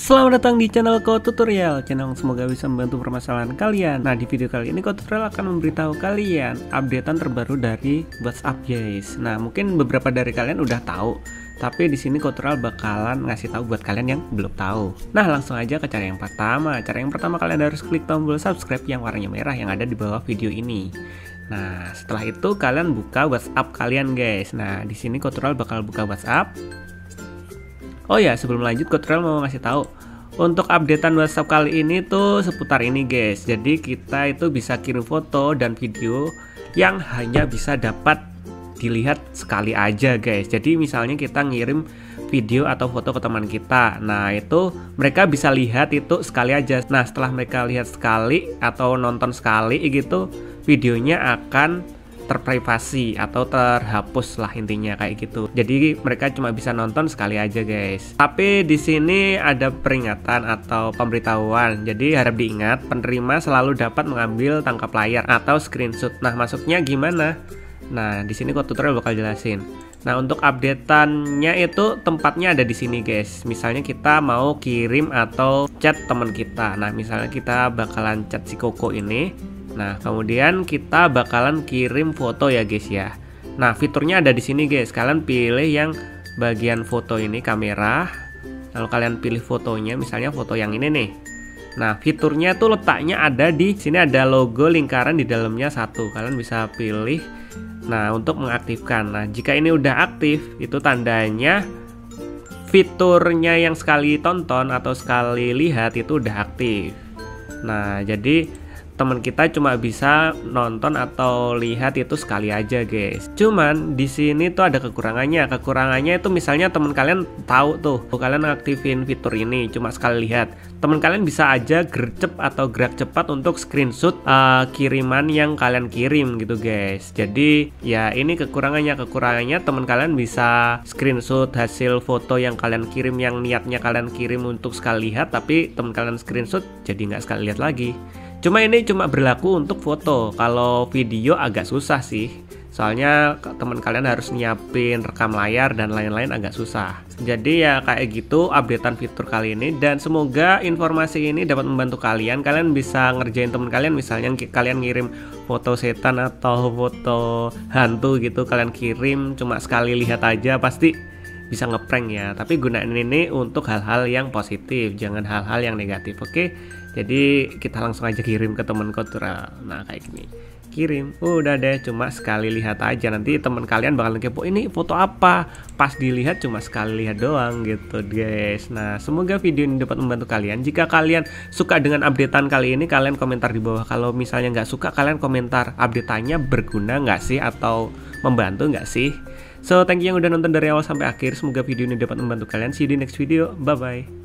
Selamat datang di channel Code Tutorial, channel yang semoga bisa membantu permasalahan kalian. Nah, di video kali ini Code Tutorial akan memberitahu kalian updatean terbaru dari WhatsApp guys. Nah, mungkin beberapa dari kalian udah tahu, tapi di sini Code Tutorial bakalan ngasih tahu buat kalian yang belum tahu. Nah, langsung aja ke cara yang pertama. Cara yang pertama kalian harus klik tombol subscribe yang warnanya merah yang ada di bawah video ini. Nah, setelah itu kalian buka WhatsApp kalian guys. Nah, di sini Code Tutorial bakal buka WhatsApp. Oh ya, sebelum lanjut Code Tutorial mau ngasih tahu untuk updatean WhatsApp kali ini tuh seputar ini guys. Jadi kita itu bisa kirim foto dan video yang hanya bisa dapat dilihat sekali aja guys. Jadi misalnya kita ngirim video atau foto ke teman kita, nah itu mereka bisa lihat itu sekali aja. Nah, setelah mereka lihat sekali atau nonton sekali gitu, videonya akan terprivasi atau terhapus lah, intinya kayak gitu. Jadi mereka cuma bisa nonton sekali aja guys. Tapi di sini ada peringatan atau pemberitahuan. Jadi harap diingat, penerima selalu dapat mengambil tangkap layar atau screenshot. Nah, maksudnya gimana? Nah, di sini Code Tutorial bakal jelasin. Nah, untuk updateannya itu tempatnya ada di sini guys. Misalnya kita mau kirim atau chat teman kita. Nah, misalnya kita bakalan chat si Koko ini. Nah, kemudian kita bakalan kirim foto ya guys ya. Nah, fiturnya ada di sini guys. Kalian pilih yang bagian foto ini, kamera. Lalu kalian pilih fotonya, misalnya foto yang ini nih. Nah, fiturnya tuh letaknya ada di sini, ada logo lingkaran di dalamnya satu. Kalian bisa pilih. Nah, untuk mengaktifkan. Nah, jika ini udah aktif, itu tandanya fiturnya yang sekali tonton atau sekali lihat itu udah aktif. Nah, jadi teman kita cuma bisa nonton atau lihat itu sekali aja guys. Cuman di sini tuh ada kekurangannya. Kekurangannya itu misalnya teman kalian tahu tuh kalian aktifin fitur ini cuma sekali lihat, teman kalian bisa aja gercep atau gerak cepat untuk screenshot kiriman yang kalian kirim gitu guys. Jadi ya ini kekurangannya. Kekurangannya teman kalian bisa screenshot hasil foto yang kalian kirim yang niatnya kalian kirim untuk sekali lihat, tapi teman kalian screenshot jadi nggak sekali lihat lagi. Cuma ini cuma berlaku untuk foto. Kalau video agak susah sih. Soalnya teman kalian harus nyiapin rekam layar dan lain-lain, agak susah. Jadi ya kayak gitu updatean fitur kali ini, dan semoga informasi ini dapat membantu kalian. Kalian bisa ngerjain teman kalian, misalnya kalian ngirim foto setan atau foto hantu gitu, kalian kirim cuma sekali lihat aja, pasti bisa ngeprank ya. Tapi gunain ini untuk hal-hal yang positif, jangan hal-hal yang negatif. Oke, jadi kita langsung aja kirim ke teman Code Tutorial. Nah, kayak gini, kirim, udah deh, cuma sekali lihat aja. Nanti teman kalian bakal kepo, ini foto apa, pas dilihat cuma sekali lihat doang gitu guys. Nah, semoga video ini dapat membantu kalian. Jika kalian suka dengan updatean kali ini, kalian komentar di bawah. Kalau misalnya nggak suka, kalian komentar updateannya berguna nggak sih atau membantu nggak sih. So, thank you yang udah nonton dari awal sampai akhir. Semoga video ini dapat membantu kalian. See you di next video. Bye-bye.